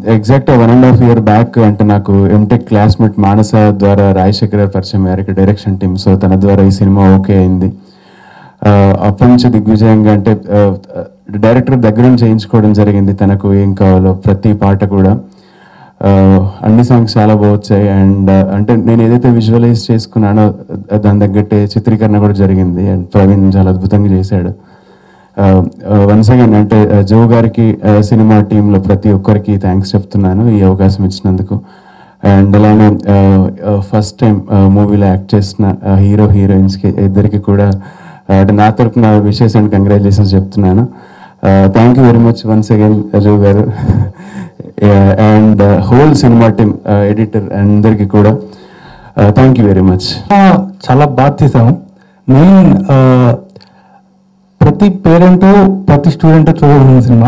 Exact 1.5 year back అంటే నాకు MTech classmate మానస ద్వారా రాజశేఖర్ పరిచయం అయ్యారు డైరెక్షన్ టీమ్. సో తన ద్వారా ఈ సినిమా ఓకే అయింది. అప్పటి నుంచి దిగ్విజయంగా అంటే డైరెక్టర్ దగ్గర నుంచి చేయించుకోవడం జరిగింది. తనకు ఏం కావాలో ప్రతి పాట కూడా అన్ని సాంగ్స్ చాలా బాగా వచ్చాయి. అండ్ అంటే నేను ఏదైతే విజువలైజ్ చేసుకున్నానో దాని తగ్గట్టే చిత్రీకరణ కూడా జరిగింది. అండ్ ప్రవీణ్ చాలా అద్భుతంగా చేశాడు. వన్స్ అగైన్ అంటే జో గారికి సినిమా టీంలో ప్రతి ఒక్కరికి థ్యాంక్స్ చెప్తున్నాను ఈ అవకాశం ఇచ్చినందుకు. అండ్ అలానే ఫస్ట్ టైం మూవీలో యాక్ట్ చేసిన హీరో హీరోయిన్స్కి ఇద్దరికి కూడా అంటే నా తరపున విషెస్ అండ్ కంగ్రాచులేషన్స్ చెప్తున్నాను. Thank you very much once again Jo garu and whole cinema team editor అందరికీ కూడా థ్యాంక్ యూ వెరీ మచ్. చాలా బాగా తీసాము. మెయిన్ ప్రతి పేరెంట్ ప్రతి స్టూడెంట్ చూడాల్సిన సినిమా.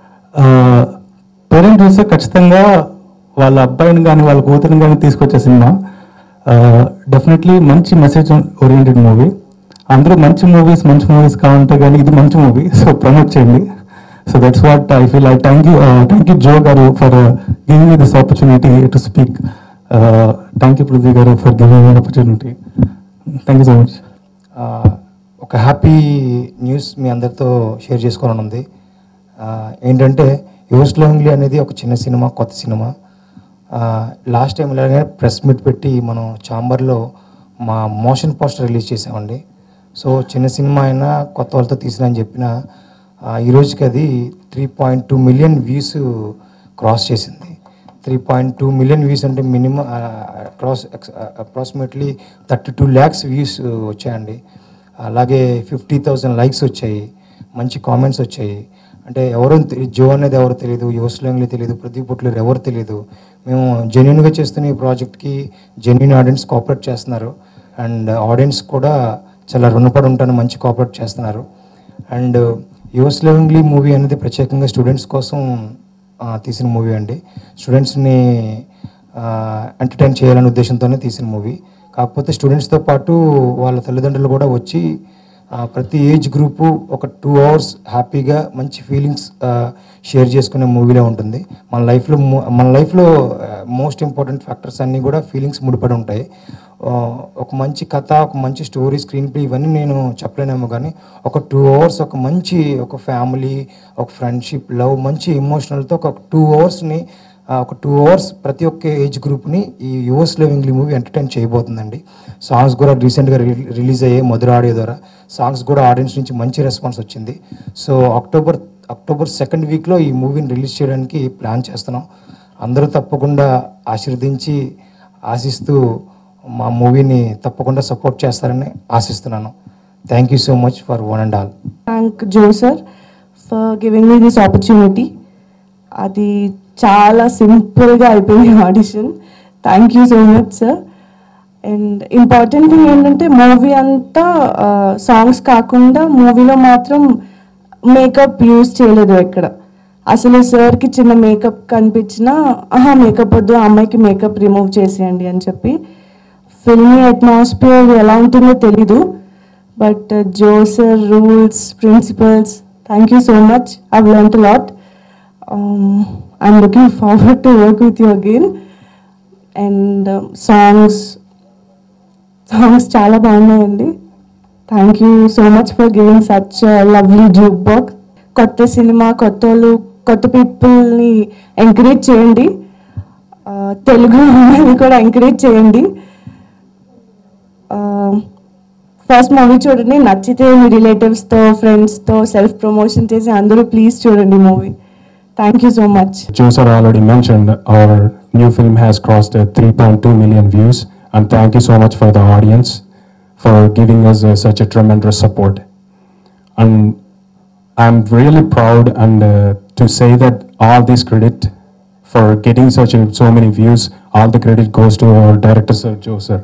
పేరెంట్ చూస్తే ఖచ్చితంగా వాళ్ళ అబ్బాయిని కానీ వాళ్ళ కూతురిని కానీ తీసుకొచ్చే సినిమా. డెఫినెట్లీ మంచి మెసేజ్ ఓరియంటెడ్ మూవీ. అందరూ మంచి మూవీస్ కావాలంటే కానీ ఇది మంచి మూవీ. సో ప్రమోట్ చేయండి. So that's what I feel. I thank you Jo garu for giving me this opportunity to speak. Thank you Prithvi garu for giving me opportunity. Thank you so much. ఒక happy news మీ అందరితో share చేసుకోవాలని ఉంది. ఏంటంటే yours lovely అనేది ఒక చిన్న సినిమా, కొత్త సినిమా. లాస్ట్ టైం ఇలాగే ప్రెస్ మీట్ పెట్టి మనం ఛాంబర్లో మా మోషన్ పోస్టర్ రిలీజ్ చేసామండి. సో చిన్న సినిమా అయినా కొత్త వాళ్ళతో తీసిన అని చెప్పిన ఈరోజుకి అది 3.2 million వ్యూస్ క్రాస్ చేసింది. 3.2 million వ్యూస్ అంటే మినిమం అప్రాక్సిమేట్లీ 32 lakhs వ్యూస్ వచ్చాయండి. అలాగే 50,000 లైక్స్ వచ్చాయి, మంచి కామెంట్స్ వచ్చాయి. అంటే ఎవరో జో అనేది ఎవరు తెలియదు, యువర్స్ లవ్లీ తెలియదు, ప్రదీప్ పొట్లూరు ఎవరు తెలియదు. మేము జెన్యున్గా చేస్తున్న ఈ ప్రాజెక్ట్కి జెన్యున్ ఆడియన్స్ కోఆపరేట్ చేస్తున్నారు. అండ్ ఆడియన్స్ కూడా చాలా రుణపడి ఉంటాను, మంచి కోఆపరేట్ చేస్తున్నారు. అండ్ యువర్స్ లవ్లీ మూవీ అనేది ప్రత్యేకంగా స్టూడెంట్స్ కోసం తీసిన మూవీ అండి. స్టూడెంట్స్ని ఎంటర్టైన్ చేయాలనే ఉద్దేశంతోనే తీసిన మూవీ. కాకపోతే స్టూడెంట్స్తో పాటు వాళ్ళ తల్లిదండ్రులు కూడా వచ్చి ప్రతి ఏజ్ గ్రూపు ఒక 2 hours హ్యాపీగా మంచి ఫీలింగ్స్ షేర్ చేసుకునే మూవీలో ఉంటుంది. మన లైఫ్లో మోస్ట్ ఇంపార్టెంట్ ఫ్యాక్టర్స్ అన్నీ కూడా ఫీలింగ్స్ ముడిపడి ఉంటాయి. ఒక మంచి కథ, ఒక మంచి స్టోరీ, స్క్రీన్ ప్లే ఇవన్నీ నేను చెప్పలేనేమో కానీ ఒక 2 hours ఒక ఫ్యామిలీ, ఒక ఫ్రెండ్షిప్, లవ్, మంచి ఎమోషనల్తో ఒక 2 hours ప్రతి ఒక్క ఏజ్ గ్రూప్ని ఈ యువర్స్ లవ్లీ మూవీ ఎంటర్టైన్ చేయబోతుందండి. సాంగ్స్ కూడా రీసెంట్గా రిలీజ్ అయ్యాయి మధుర ఆడియో ద్వారా. సాంగ్స్ కూడా ఆడియన్స్ నుంచి మంచి రెస్పాన్స్ వచ్చింది. సో అక్టోబర్ 2nd వీక్లో ఈ మూవీని రిలీజ్ చేయడానికి ప్లాన్ చేస్తున్నాం. అందరూ తప్పకుండా ఆశిస్తూ మా మూవీని తప్పకుండా సపోర్ట్ చేస్తారని ఆశిస్తున్నాను. Thank you so much for one and all. Thank Jo sir for giving me this opportunity. అది చాలా సింపుల్గా అయిపోయింది audition. Thank you so much sir. And important thing ఏంటంటే మూవీ అంతా సాంగ్స్ కాకుండా మూవీలో మాత్రం మేకప్ యూజ్ చేయలేదు ఎక్కడ. అసలు సార్కి చిన్న మేకప్ కనిపించినా మేకప్ వద్దు, అమ్మాయికి మేకప్ రిమూవ్ చేసేయండి అని చెప్పి. ఫిల్మీ అట్మాస్ఫియర్ ఎలా ఉంటుందో తెలీదు. But Jo sir rules, principles, thank you so much. I've learned a lot. I'm looking forward to work with you again. And songs చాలా బాగున్నాయండి. Thank you so much for giving such lovely jukebox. కొత్త cinema, కొత్త వాళ్ళు, కొత్త పీపుల్ని encourage చేయండి. తెలుగు అమ్మాయిని కూడా ఎంకరేజ్ చేయండి. ఫస్ట్ మూవీ చూడండి, నచ్చితే మీ రిలేటివ్స్తో, ఫ్రెండ్స్తో సెల్ఫ్ ప్రమోషన్ చేసి అందరూ ప్లీజ్ చూడండి movie. Thank you so much. Joe sir already mentioned our new film has crossed 3.2 million views, and thank you so much for the audience for giving us such a tremendous support. And I'm really proud and to say that all this credit for getting so many views, all the credit goes to our director sir, Joe sir.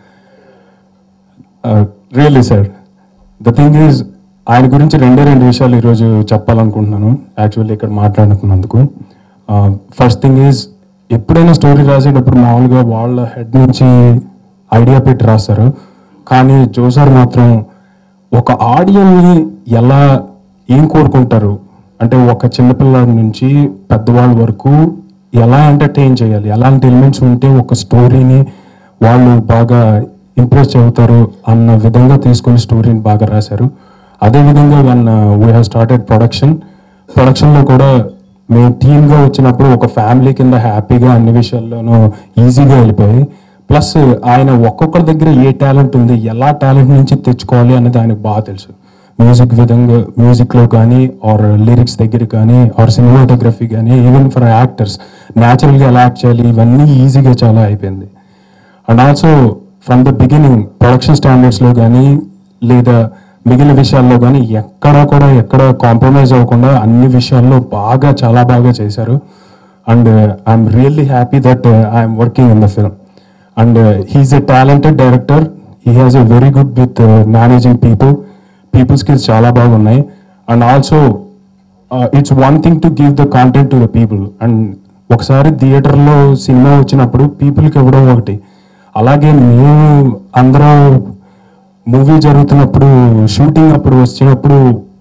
Really sir, the thing is ఆయన గురించి రెండే విషయాలు ఈరోజు చెప్పాలనుకుంటున్నాను actually ఇక్కడ మాట్లాడుకున్నందుకు. First thing is ఎప్పుడైనా story రాసేటప్పుడు మామూలుగా వాళ్ళ హెడ్ నుంచి ఐడియా పెట్టి రాస్తారు. కానీ జో సార్ మాత్రం ఒక ఆడియన్ని ఏం కోరుకుంటారు అంటే ఒక చిన్నపిల్లాడి నుంచి పెద్దవాళ్ళ వరకు ఎలా ఎంటర్టైన్ చేయాలి, ఎలాంటి ఎలిమెంట్స్ ఉంటే ఒక స్టోరీని వాళ్ళు బాగా ఇంప్రెస్ అవుతారు అన్న విధంగా తీసుకుని స్టోరీని బాగా రాశారు. అదేవిధంగా వీ హ్యావ్ స్టార్టెడ్ ప్రొడక్షన్లో కూడా మేము టీమ్గా వచ్చినప్పుడు ఒక ఫ్యామిలీ కింద హ్యాపీగా అన్ని విషయాల్లోనూ ఈజీగా వెళ్ళిపోయి, ప్లస్ ఆయన ఒక్కొక్కరి దగ్గర ఏ టాలెంట్ ఉంది, ఎలా టాలెంట్ నుంచి తెచ్చుకోవాలి అనేది ఆయనకు బాగా తెలుసు. మ్యూజిక్లో కానీ ఆర్ లిరిక్స్ దగ్గర కానీ ఆర్ సినిమాటోగ్రఫీ కానీ ఈవెన్ ఫర్ యాక్టర్స్ న్యాచురల్గా ఎలా యాక్ట్ చేయాలి ఇవన్నీ ఈజీగా చాలా అయిపోయింది. And also from the beginning production స్టాండర్డ్స్లో కానీ లేదా మిగిలిన విషయాల్లో కానీ ఎక్కడ కాంప్రమైజ్ అవ్వకుండా అన్ని విషయాల్లో చాలా బాగా చేశారు. And I'm really happy that I'm working in the film. And he's a talented director. He has a very good with managing people skills చాలా బాగున్నాయి. And also it's one thing to give the content to the people. And ఒకసారి థియేటర్లో cinema వచ్చినప్పుడు పీపుల్కి ఇవ్వడం ఒకటి, అలాగే మేము అందరం మూవీ జరుగుతున్నప్పుడు షూటింగ్ అప్పుడు వచ్చినప్పుడు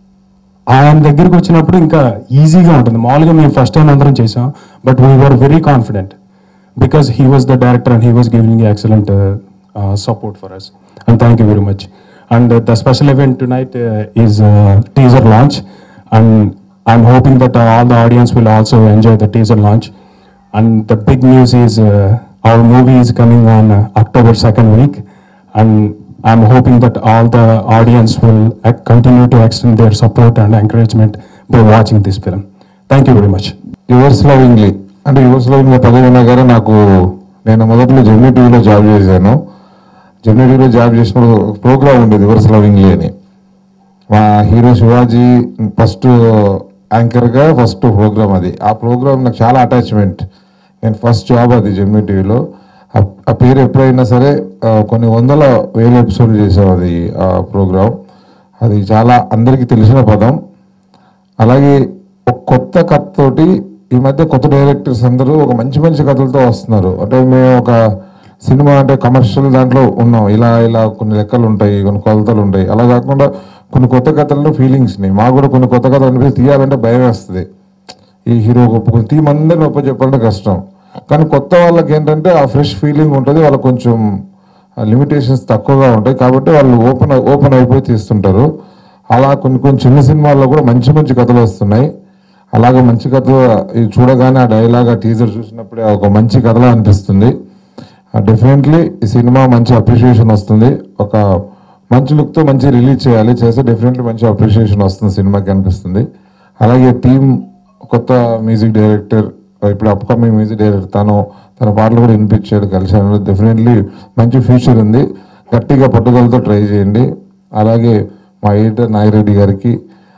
ఆయన దగ్గరికి వచ్చినప్పుడు ఇంకా ఈజీగా ఉంటుంది. మామూలుగా మేము ఫస్ట్ టైం అందరం చేసాం, but we were very confident because he was the director and he was giving excellent support for us. And thank you very much. And the special event tonight is teaser launch, and I'm hoping that all the audience will also enjoy the teaser launch. And the big news is our movie is coming on October 2nd week, and I'm hoping that all the audience will continue to extend their support and encouragement by watching this film. Thank you very much. Yours lovingly అంటే yours lovingly Padavi garu నేను మొదట్లో Gemini టీవీలో job చేశాను. Gemini టీవీలో job చేసినప్పుడు ఒక programme ఉండేది yours lovingly అని. మా హీరో శివాజీ ఫస్ట్ యాంకర్గా ఫస్ట్ ప్రోగ్రామ్ అది. ఆ ప్రోగ్రామ్ నాకు చాలా అటాచ్మెంట్. నేను ఫస్ట్ జాబ్ అది జెమినీ టీవీలో. ఆ పేరు ఎప్పుడైనా సరే కొన్ని వేల ఎపిసోడ్లు చేసాం అది ఆ ప్రోగ్రామ్. అది చాలా అందరికీ తెలిసిన పదం. అలాగే ఒక కొత్త కథతోటి ఈ మధ్య కొత్త డైరెక్టర్స్ అందరూ ఒక మంచి మంచి కథలతో వస్తున్నారు. అంటే మేము ఒక సినిమా అంటే కమర్షియల్ దాంట్లో ఉన్నాం, ఇలా కొన్ని లెక్కలు ఉంటాయి, కొన్ని కొలతలు ఉంటాయి. అలా కాకుండా కొన్ని కొత్త కథల్లో ఫీలింగ్స్ని మాకు కూడా కొన్ని కొత్త కథలు అనిపిస్తే తీయాలంటే భయం వేస్తుంది. ఈ హీరో ఒప్పుకొని టీం అందరిని ఒప్ప చెప్పాలంటే కష్టం. కానీ కొత్త వాళ్ళకి ఏంటంటే ఆ ఫ్రెష్ ఫీలింగ్ ఉంటుంది, వాళ్ళకి కొంచెం లిమిటేషన్స్ తక్కువగా ఉంటాయి కాబట్టి వాళ్ళు ఓపెన్ అయిపోయి తీస్తుంటారు. అలా కొన్ని చిన్న సినిమాల్లో కూడా మంచి మంచి కథలు వస్తున్నాయి. అలాగే మంచి కథ చూడగానే ఆ డైలాగ్ ఆ టీజర్ చూసినప్పుడే ఒక మంచి కథలా అనిపిస్తుంది. డెఫినెట్లీ ఈ సినిమా మంచి అప్రిషియేషన్ వస్తుంది. ఒక మంచి లుక్తో మంచి రిలీజ్ చేస్తే డెఫినెట్లీ మంచి అప్రిషియేషన్ వస్తుంది సినిమాకి అనిపిస్తుంది. అలాగే టీం కొత్త మ్యూజిక్ డైరెక్టర్, ఇప్పుడు అప్కమింగ్ మ్యూజిక్ డైరెక్టర్ తన పాటలు కూడా వినిపించాడు, కలిసాను. డెఫినెట్లీ మంచి ఫ్యూచర్ ఉంది. గట్టిగా పట్టుదలతో ట్రై చేయండి. అలాగే మా ఎడిటర్ నాగిరెడ్డి గారికి,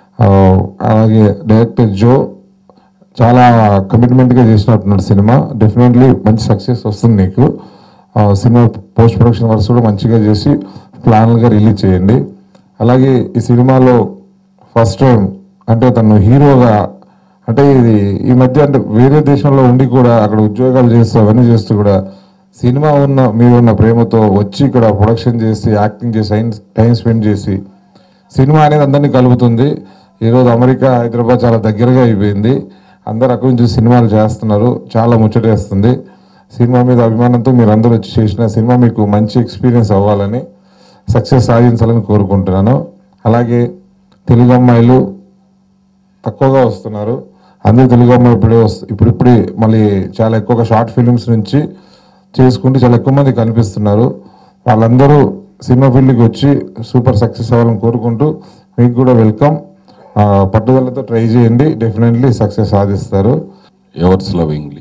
అలాగే డైరెక్టర్ జో చాలా కమిట్మెంట్గా చేసినట్టున్నాడు సినిమా. డెఫినెట్లీ మంచి సక్సెస్ వస్తుంది నీకు. సినిమా పోస్ట్ ప్రొడక్షన్ వర్క్స్ కూడా మంచిగా చేసి ప్లాన్గా రిలీజ్ చేయండి. అలాగే ఈ సినిమాలో ఫస్ట్ టైం అంటే తను హీరోగా, అంటే ఇది ఈ మధ్య అంటే వేరే దేశంలో ఉండి కూడా అక్కడ ఉద్యోగాలు చేస్తూ అవన్నీ చేస్తూ కూడా సినిమా మీరున్న ప్రేమతో వచ్చి ఇక్కడ ప్రొడక్షన్ చేసి యాక్టింగ్ చేసి టైం స్పెండ్ చేసి సినిమా అనేది అందరినీ కలుపుతుంది. ఈరోజు అమెరికా, హైదరాబాద్ చాలా దగ్గరగా అయిపోయింది. అందరు అక్కడి నుంచి సినిమాలు చేస్తున్నారు. చాలా ముచ్చటేస్తుంది. సినిమా మీద అభిమానంతో మీరు అందరూ వచ్చి చేసిన సినిమా మీకు మంచి ఎక్స్పీరియన్స్ అవ్వాలని, సక్సెస్ సాధించాలని కోరుకుంటున్నాను. అలాగే తెలుగు అమ్మాయిలు తక్కువగా వస్తున్నారు. అందరూ తెలుగు అమ్మాయి ఇప్పుడిప్పుడే మళ్ళీ చాలా ఎక్కువగా షార్ట్ ఫిలిమ్స్ నుంచి చేసుకుంటూ చాలా ఎక్కువ మంది కనిపిస్తున్నారు. వాళ్ళందరూ సినిమా ఫీల్డ్కి వచ్చి సూపర్ సక్సెస్ అవ్వాలని కోరుకుంటూ మీకు కూడా వెల్కమ్. పట్టుదలతో ట్రై చేయండి, డెఫినెట్లీ సక్సెస్ సాధిస్తారు. ఎవర్స్ లవింగ్లీ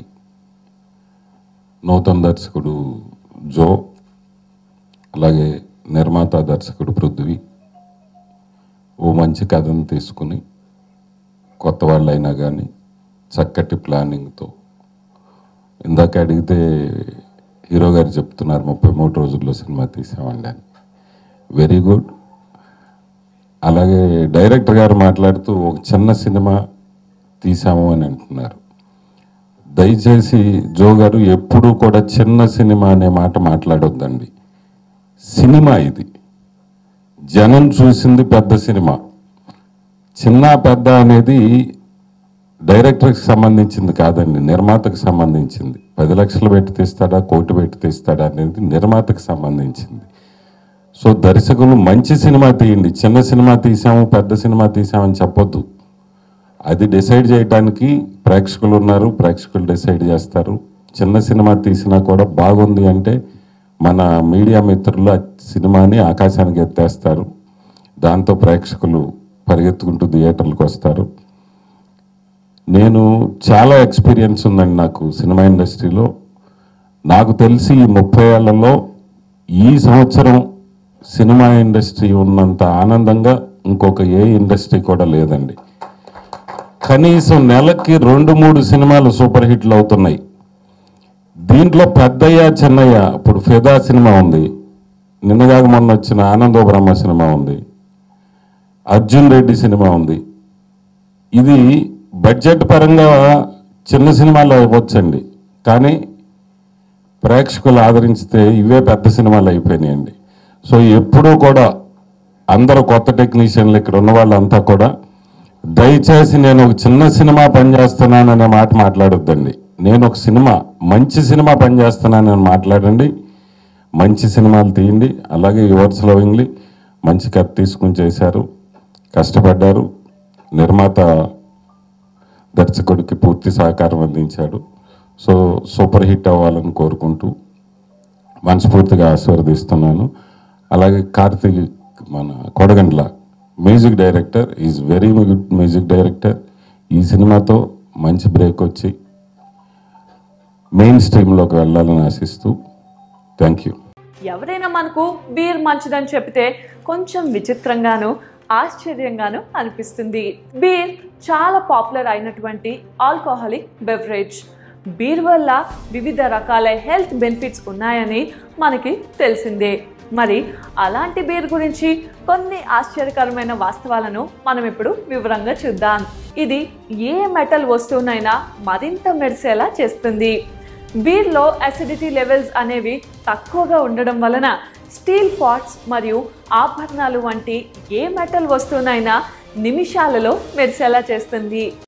నూతన దర్శకుడు జో, అలాగే నిర్మాత దర్శకుడు పృథ్వీ ఓ మంచి కథను తీసుకుని కొత్త వాళ్ళు అయినా కానీ చక్కటి ప్లానింగ్తో, ఇందాక అడిగితే హీరో గారు చెప్తున్నారు 33 రోజుల్లో సినిమా తీసామండి అని. Very good. అలాగే డైరెక్టర్ గారు మాట్లాడుతూ ఒక చిన్న సినిమా తీసాము అని అంటున్నారు. దయచేసి జో గారు ఎప్పుడూ కూడా చిన్న సినిమా అనే మాట మాట్లాడొద్దండి. సినిమా ఇది, జనం చూసింది పెద్ద సినిమా. చిన్న పెద్ద అనేది డైరెక్టర్కి సంబంధించింది కాదండి, నిర్మాతకు సంబంధించింది. 10 లక్షలు పెట్టి తీస్తాడా, 1 కోటి పెట్టి తీస్తాడా అనేది నిర్మాతకు సంబంధించింది. సో దర్శకులు మంచి సినిమా తీయండి, చిన్న సినిమా తీసాము పెద్ద సినిమా తీసామని చెప్పొద్దు. అది డిసైడ్ చేయడానికి ప్రేక్షకులు ఉన్నారు, ప్రేక్షకులు డిసైడ్ చేస్తారు. చిన్న సినిమా తీసినా కూడా బాగుంది అంటే మన మీడియా మిత్రులు ఆ సినిమాని ఆకాశానికి ఎత్తేస్తారు. దాంతో ప్రేక్షకులు పరిగెత్తుకుంటూ థియేటర్లకు వస్తారు. నేను చాలా ఎక్స్పీరియన్స్ ఉందండి నాకు సినిమా ఇండస్ట్రీలో. నాకు తెలిసి ఈ 30 ఏళ్లలో ఈ సంవత్సరం సినిమా ఇండస్ట్రీ ఉన్నంత ఆనందంగా ఇంకొక ఏ ఇండస్ట్రీ కూడా లేదండి. కనీసం నెలకి 2-3 సినిమాలు సూపర్ హిట్లు అవుతున్నాయి. దీంట్లో పెద్దయ్య చిన్నయ్య, ఇప్పుడు ఫిదా సినిమా ఉంది, నిన్నగాక మొన్న వచ్చిన ఆనందో బ్రహ్మ సినిమా ఉంది, అర్జున్ రెడ్డి సినిమా ఉంది. ఇది బడ్జెట్ పరంగా చిన్న సినిమాలు అవ్వచ్చండి, కానీ ప్రేక్షకులు ఆదరించితే ఇవే పెద్ద సినిమాలు అయిపోయినాయండి. సో ఎప్పుడూ కూడా అందరూ కొత్త టెక్నీషియన్లు ఇక్కడ ఉన్న వాళ్ళంతా కూడా దయచేసి నేను ఒక చిన్న సినిమా పనిచేస్తున్నాననే మాట మాట్లాడొద్దండి. నేను ఒక సినిమా, మంచి సినిమా పనిచేస్తున్నానని మాట్లాడండి. మంచి సినిమాలు తీయండి. అలాగే యువర్స్ లవింగ్లీ మంచి కథ తీసుకుని చేశారు, కష్టపడ్డారు. నిర్మాత దర్శకుడికి పూర్తి సహకారం అందించాడు. సో సూపర్ హిట్ అవ్వాలని కోరుకుంటూ మనస్ఫూర్తిగా ఆశీర్వదిస్తున్నాను. అలాగే కార్తీక్ మన Kodagandla music director, is very good music director. ఈ సినిమాతో మంచి బ్రేక్ వచ్చి మెయిన్ స్ట్రీమ్లోకి వెళ్ళాలని ఆశిస్తూ థ్యాంక్ యూ. ఎవరైనా మనకు బీర్ మంచిదని చెప్తే కొంచెం విచిత్రంగాను ఆశ్చర్యంగాను అనిపిస్తుంది. బీర్ చాలా పాపులర్ అయినటువంటి ఆల్కహాలిక్ బెవరేజ్. బీర్ వల్ల వివిధ రకాల హెల్త్ బెనిఫిట్స్ ఉన్నాయని మనకి తెలిసిందే. మరి అలాంటి బీర్ గురించి కొన్ని ఆశ్చర్యకరమైన వాస్తవాలను మనం ఇప్పుడు వివరంగా చూద్దాం. ఇది ఏ మెటల్ వస్తువునైనా మరింత మెరిసేలా చేస్తుంది. బీర్లో అసిడిటీ లెవెల్స్ అనేవి తక్కువగా ఉండడం వలన స్టీల్ పాట్స్ మరియు ఆభరణాలు వంటి ఏ మెటల్ వస్తువునైనా నిమిషాలలో మెరిసేలా చేస్తుంది.